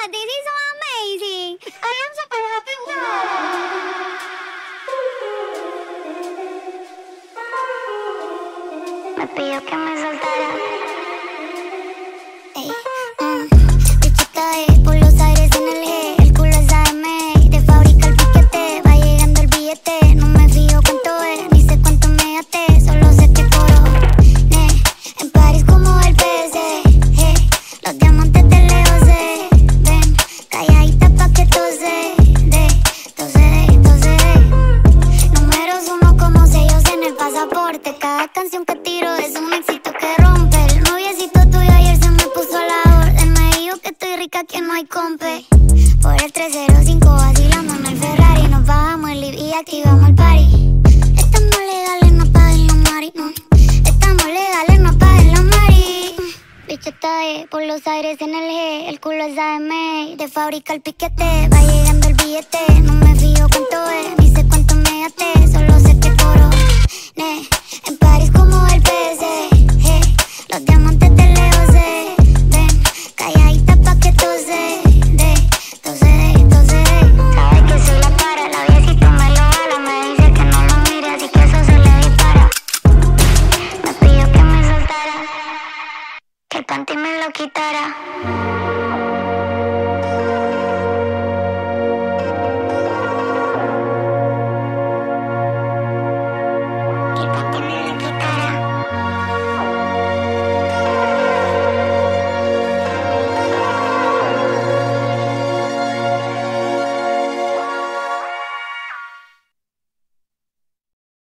God, this is so amazing. I am super happy. Me pidió que me soltara. Ey, bichita es por los aires en el G. El culo es AM, de fábrica el piquete. Va llegando el billete, no me fío cuánto es, ni sé cuánto me gasté. Solo sé que coroné en París como el PSG. Los diamantes de lejos se ven, calladita pa' que tose. Números uno como sellos en el pasaporte. Cada canción que tiro es un éxito que rompe. El noviecito tuyo ayer se me puso a la orden. Me dijo que estoy rica, que no hay compe. Por el 305 vacilando en el Ferrari. Nos bajamos el live y activamos el party. Estamos legales, no paguen los mari, no. Estamos legales, no paguen los mari. Bicheta por los aires en el G. El culo es AM, de fábrica el piquete. Va llegando el billete, no me fío cuánto es, ni sé cuánto me gasté. Solo sé que coroné en París como el PSG. Los diamantes de lejos se ven, calladita pa' que tose. Sabe que soy la para, la viejito me lo jala. Me dice que no lo mire, así que eso se le dispara. Me pidió que me soltara, que el panty me lo quitara.